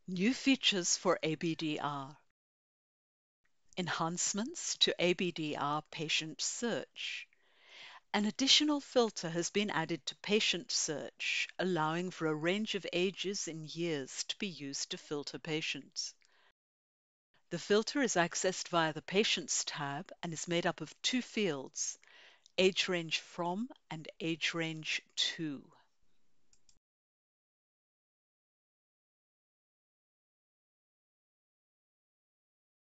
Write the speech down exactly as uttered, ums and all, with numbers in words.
New features for A B D R. Enhancements to A B D R Patient Search. An additional filter has been added to Patient Search, allowing for a range of ages in years to be used to filter patients. The filter is accessed via the Patients tab and is made up of two fields, age range from and age range to.